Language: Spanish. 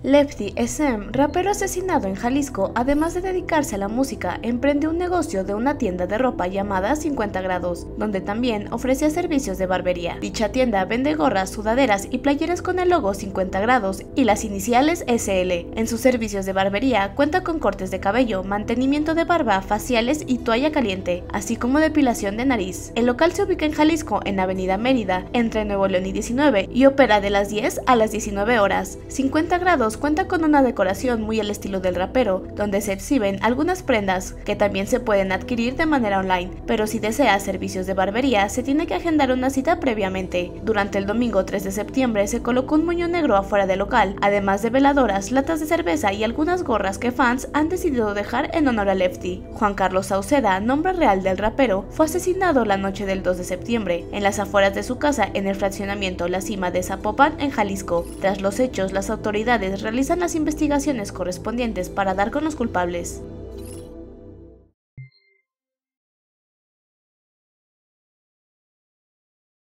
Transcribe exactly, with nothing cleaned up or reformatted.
Lefty S M, rapero asesinado en Jalisco, además de dedicarse a la música, emprende un negocio de una tienda de ropa llamada cincuenta grados, donde también ofrecía servicios de barbería. Dicha tienda vende gorras, sudaderas y playeras con el logo cincuenta grados y las iniciales S L. En sus servicios de barbería cuenta con cortes de cabello, mantenimiento de barba, faciales y toalla caliente, así como depilación de nariz. El local se ubica en Jalisco, en Avenida Mérida, entre Nuevo León y diecinueve, y opera de las diez a las diecinueve horas. cincuenta grados cuenta con una decoración muy al estilo del rapero, donde se exhiben algunas prendas que también se pueden adquirir de manera online, pero si desea servicios de barbería se tiene que agendar una cita previamente. Durante el domingo tres de septiembre se colocó un moño negro afuera del local, además de veladoras, latas de cerveza y algunas gorras que fans han decidido dejar en honor a Lefty. Juan Carlos Sauceda, nombre real del rapero, fue asesinado la noche del dos de septiembre, en las afueras de su casa en el fraccionamiento La Cima de Zapopan, en Jalisco. Tras los hechos, las autoridades realizan las investigaciones correspondientes para dar con los culpables.